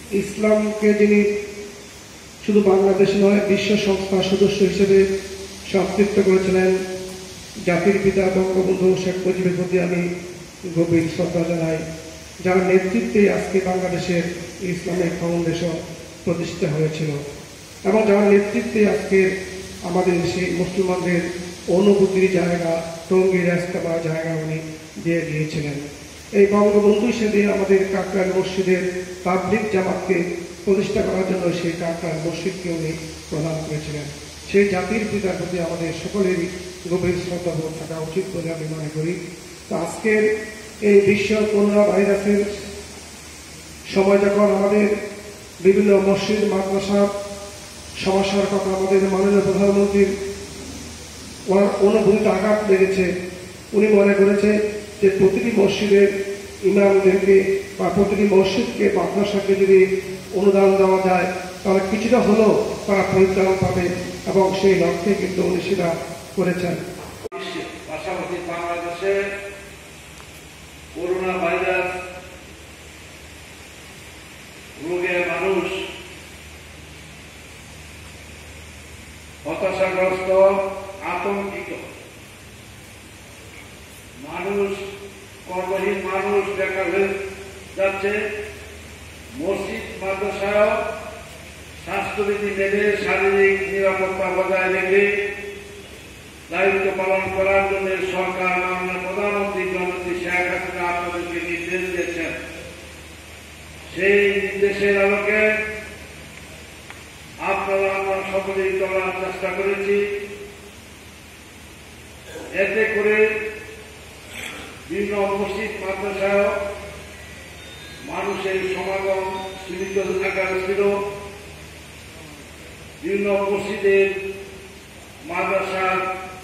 ইসলামকে যিনি শুধু বাংলাদেশ নয় বিশ্ব সংস্থার সদস্য হিসেবে সম্পৃক্ত করেছিলেন, জাতির পিতা বঙ্গবন্ধু শেখ মুজিবের প্রতি আমি গভীর শ্রদ্ধা জানাই, যার নেতৃত্বে আজকে বাংলাদেশের ইসলামিক ফাউন্ডেশন প্রতিষ্ঠিত হয়েছিল এবং যার নেতৃত্বে আজকে আমাদের সেই মুসলমানদের অনুভূতির জায়গা, টঙ্গীর ইজতেমার জায়গা উনি দিয়ে গিয়েছিলেন। এই বঙ্গবন্ধু সেদিন আমাদের কাকরাইল মসজিদের তাবলিগ জামাতকে প্রতিষ্ঠা করার জন্য সেই কাকরাইল মসজিদকে উনি প্রদান করেছিলেন। সেই জাতির পিতার প্রতি আমাদের সকলেরই গভীর শ্রদ্ধাবোধ থাকা উচিত বলে আমি মনে করি। তো আজকের এই বিশ্ব করোনা ভাইরাসের সময় যখন আমাদের বিভিন্ন মসজিদ মাদ্রাসার সমস্যার কথা আমাদের মাননীয় প্রধানমন্ত্রীর ওনার অনুভূতিতে আঘাত লেগেছে, উনি মনে করেছে যে প্রতিটি মসজিদের ইমামদেরকে বা প্রতিটি মসজিদকে মাদ্রাসাকে যদি অনুদান দেওয়া যায় তাহলে কিছুটা হলেও তারা পরিত্রাণ পাবে এবং সেই লক্ষ্যে কিন্তু উনি সেটা করেছেন। পাশাপাশি বাংলাদেশে করোনা ভাইরাস রোগে মানুষ হতাশাগ্রস্ত, আতঙ্কিত, মানুষ কর্মহীন মানুষ দেখা হয়ে যাচ্ছে। মসজিদ মাদ্রাসায় স্বাস্থ্যবিধি মেনে শারীরিক নিরাপত্তা বজায় রেখে দায়িত্ব পালন করার জন্য সরকার মাননীয় প্রধানমন্ত্রী জননেত্রী শেখ হাসিনা আপনাদেরকে নির্দেশ দিয়েছেন। সেই নির্দেশের আলোকে আপনারা আমরা সকলেই চলার চেষ্টা করেছি। এতে করে বিভিন্ন মসজিদ মাদ্রাসায় মানুষের সমাগম সীমিত আকারে ছিল। বিভিন্ন মসজিদের মাদ্রাসার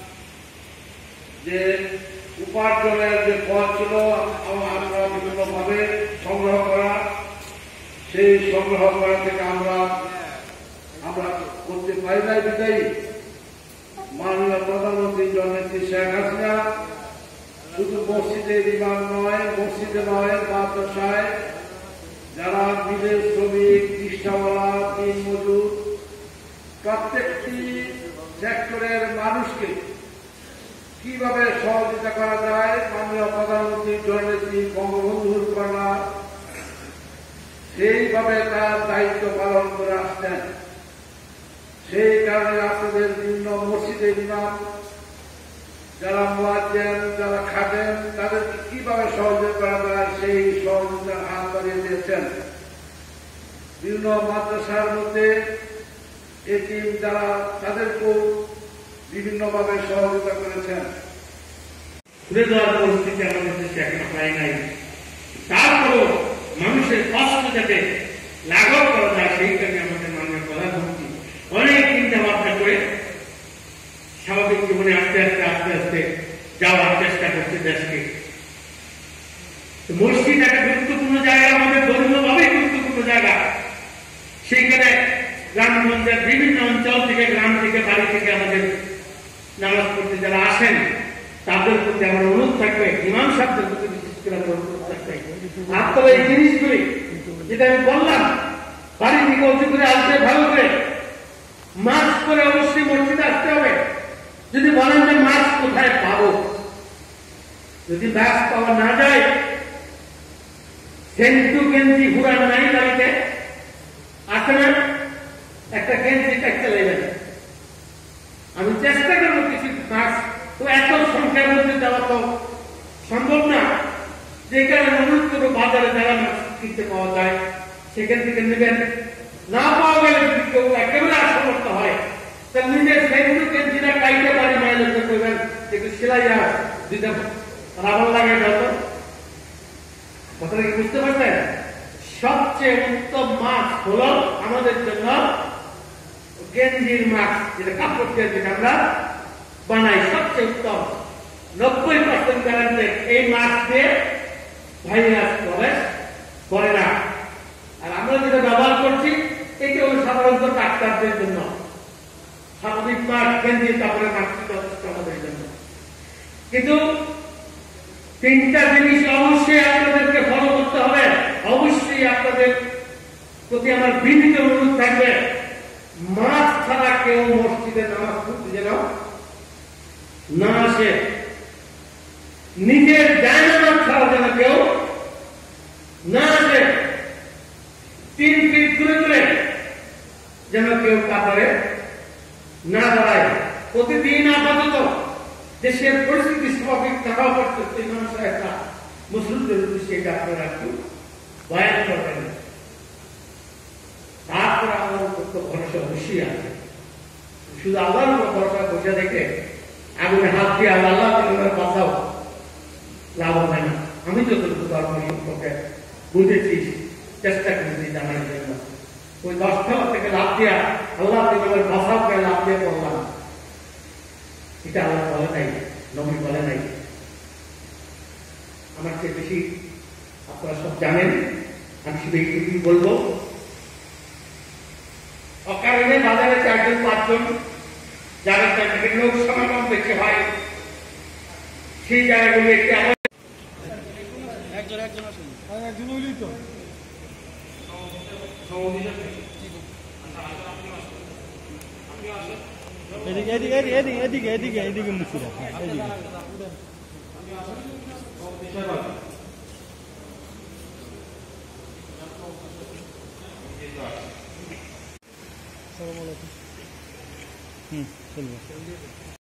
যে উপার্জনের যে পথ ছিল আমরা বিভিন্নভাবে সংগ্রহ করা, সেই সংগ্রহ করা থেকে আমরা করতে পারি নাই বিদায়ী মাননীয় প্রধানমন্ত্রী জননেত্রী শেখ হাসিনা শুধু মসজিদের ইমাম নয়, মসজিদে নয়, মাদ্রাসায় যারা নিজের শ্রমিক, রিক্সাওয়ালা, দিন মজুর, প্রত্যেকটি সেক্টরের মানুষকে কিভাবে সহযোগিতা করা যায় মাননীয় প্রধানমন্ত্রী জননেত্রী বঙ্গবন্ধুর কন্যা সেইভাবে তার দায়িত্ব পালন করে আসছেন। সেই কারণে আপনাদের বিভিন্ন মসজিদের ইমাম যারা মুয়াজ্জিন, যারা খাদেম, তাদেরকে কিভাবে সহযোগিতা করা যায় সেই সহযোগিতার হাত বাড়িয়ে দিয়েছেন। বিভিন্ন মাদ্রাসার মধ্যে এতিম যারা, তাদেরকেও বিভিন্নভাবে সহযোগিতা করেছেন। ঘুরে দেওয়ার পরিস্থিতি আমাদের দেশে এখনো পাই নাই। তারপরও মানুষের কষ্ট যাতে লাঘব করা যায় সেই কারণে আমাদের মাননীয় প্রধানমন্ত্রী অনেক চিন্তা ভাবনা করে স্বাভাবিক জীবনে আস্তে আস্তে আস্তে আস্তে যাওয়ার চেষ্টা করছে দেশকে। মসজিদ একটা গুরুত্বপূর্ণ জায়গা, আমাদের ধর্মীয়ভাবে গুরুত্বপূর্ণ জায়গা। সেইখানে গ্রামগঞ্জের বিভিন্ন অঞ্চল থেকে, গ্রাম থেকে, বাড়ি থেকে আমাদের নামাজ পড়তে যারা আসেন তাদের প্রতি আমার অনুরোধ থাকবে, ইমাম সাহেবদের প্রতি বিশেষ করে অনুরোধ থাকবে, আপনারা এই জিনিসগুলি যেটা আমি বললাম বাড়ি থেকে উঁচু করে আসবে, ভালো করে মাস্ক করে অবশ্যই মসজিদে আসতে হবে। যদি বলেন যে মাস্ক কোথায় পাবো, যদি মাস্ক পাওয়া না যায়, সেন্টু গেঞ্জি ঘুরান নাই বাড়িতে আসে না, একটা গেঞ্জি একটা নেবেন। আমি চেষ্টা করবো কিছু মাস্ক, তো এত সংখ্যার মধ্যে দেওয়া তো সম্ভব না। যে কারণে অনুরোধ করবো বাজারে যারা মাস্ক কিনতে পাওয়া যায় সেখান থেকে নেবেন। না পাওয়া গেলে যদি কেউ একেবারে আসমর্থ হয় তার নিজের সেন্টু গেঞ্জিটা কাইতে পারি মাইলেজ করবেন, একটু সেলাই দিতে রাবার লাগে যত। কথাটা কি বুঝতে পারছেন? সবচেয়ে উত্তম মাস্ক হলো আমাদের জন্য গেঞ্জির মাস্ক, যেটা কাপড় যেটা আমরা বানাই, সবচেয়ে উত্তম 90% গ্যারান্টেড। এই মাস্ক দিয়ে ভাইরাস প্রবেশ করে না। আর আমরা যেটা ব্যবহার করছি এটা হল সাধারণত ডাক্তারদের জন্য, স্বাভাবিক মাস্ক, গেঞ্জির কাপড়ের মাস্ক যথেষ্ট আমাদের জন্য। কিন্তু তিনটা জিনিস অবশ্যই আপনাদেরকে ফলো করতে হবে। অবশ্যই আপনাদের প্রতি আমার বিনীত অনুরোধ থাকবে, মাছ ছাড়া কেউ মসজিদে নামাজ পড়তে যেন না আসে। নিজের জায়নামাজ ছাড়া যেন কেউ না আসে। 3 ফিট দূরে দূরে যেন কেউ কাতারে না দাঁড়ায়। প্রতিদিন আপাতত দেশের পরিস্থিতি স্বাভাবিক থাকা পর্যন্ত ইমাম সাহেবরা মুসলিমদের উদ্দেশ্যে এটা আপনারা একটু বয়ান করবেন। তারপরে আমার উপর তো ভরসা অবশ্যই আছে। শুধু আল্লাহর উপর ভরসা বসে দেখে আগুনে হাত দিয়ে আল্লাহ তোমার বাঁচাও, লাভ হবে না। আমি যতটুকু ধর্ম সম্পর্কে বুঝেছি, চেষ্টা করেছি জানার জন্য, ওই 10 তলা থেকে লাভ দিয়া আল্লাহ তোমার বাঁচাও করে লাভ দিয়ে করলাম, এটা আল্লাহ বলে নাই, নবী বলে নাই। আমার চেয়ে বেশি আপনারা সব জানেন, আমি শুধু এইটুকুই বলবো, অকারণে বাজারে 4-5 জন যারা লোক সমাগম বেশি হয়, সেই জায়গাগুলি একটি এদিকে মুছিরা এদিকে। আসসালামু আলাইকুম। চলবে।